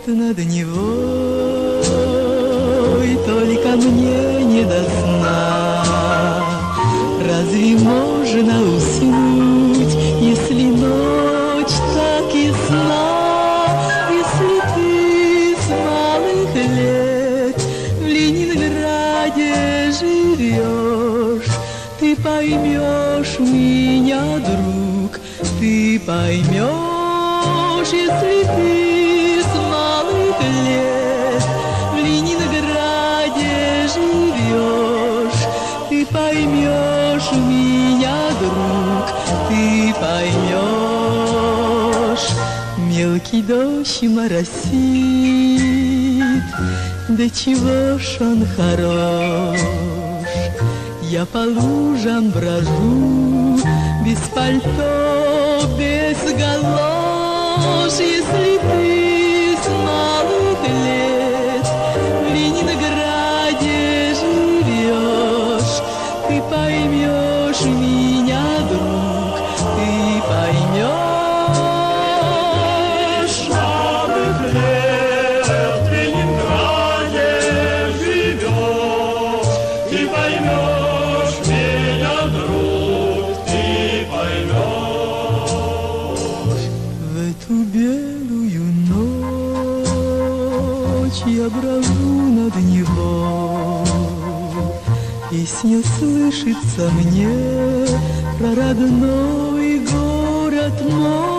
над Невой, только мне не до сна. Разве можно уснуть, если ночь так ясна? Если ты с малых лет в Ленинграде живешь, ты поймешь меня, друг, ты поймешь, если ты с малых лет в Ленинграде живешь, ты поймешь меня, друг, ты поймешь. Мелкий дождь моросит, да чего ж он хорош. Я по лужам брожу, без пальто, без галош. Если ты с малых лет в Ленинграде живешь, ты поймешь меня, друг, ты поймешь. Малых лет в Ленинграде живешь, ты поймешь меня, друг, ты поймешь. В эту белую ночь я брожу над Невой, песня слышится мне про родной город мой.